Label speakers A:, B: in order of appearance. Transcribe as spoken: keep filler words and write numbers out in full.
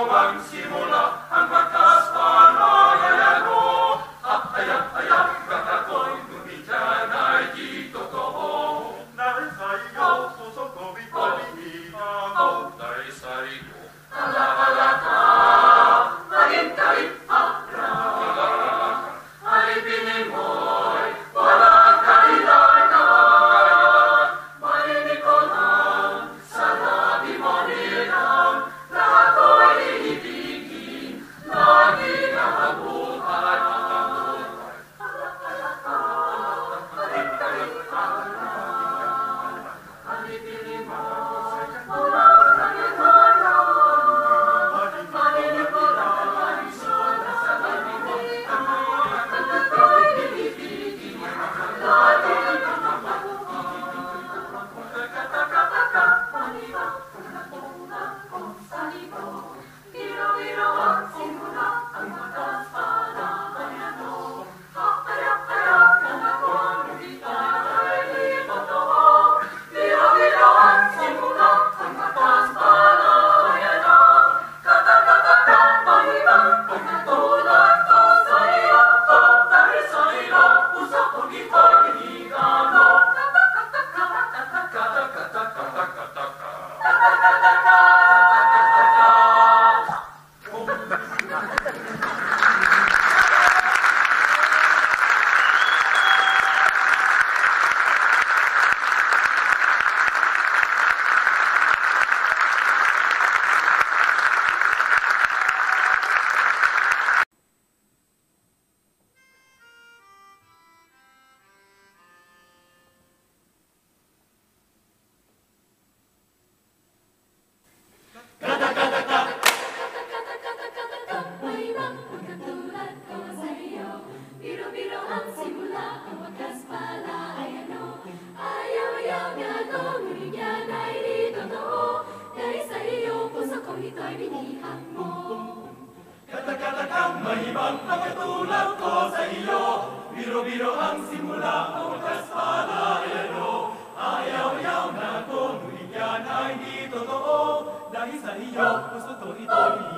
A: ang simula, ang wakas palayan mo. At hayat-hayat kang ako'y dumidyan ay di totoo. Dahil sa iyo, puso ko ipalihigan mo. Dahil sa iyo, alahalata, maging kalipatra. Alipinin mo'y walang kailan na marinig ko lang sa labi mo nilang lahat ko'y iibigin, laging nakabuhay ang tamunan. Alipinin mo'y walang kailan na marinig ko lang sa labi mo nilang ko'y iibigin, laging nakabuhay. Pagkataka-taka-paniba, natutunan ko sa libo. Biro-biro ang simula, ang wakas palayan mo. Hakayak-kayak na ako, lumitaw ay di totoo. Biro-biro ang simula, ang wakas palayan mo. Kataka-taka-paniba, natutunan ko sa iyo. Dahil sa iyo, puso ko'y ipalihigan mo.
B: Maibang pagkatulad ko sa iyo. Biro-biro ang simula, ang wakas palayan mo. Ayaw-ayaw na ako, ngunit yan ay di totoo. Dahil sa iyo, puso ko ito'y binihag mo.
A: Katak-katakang mahibang pagkatulad ko sa iyo. Biro-biro ang simula, ang wakas palayan mo. Ayaw-ayaw na ako, ngunit yan ay di totoo. Dahil sa iyo, puso ko ito'y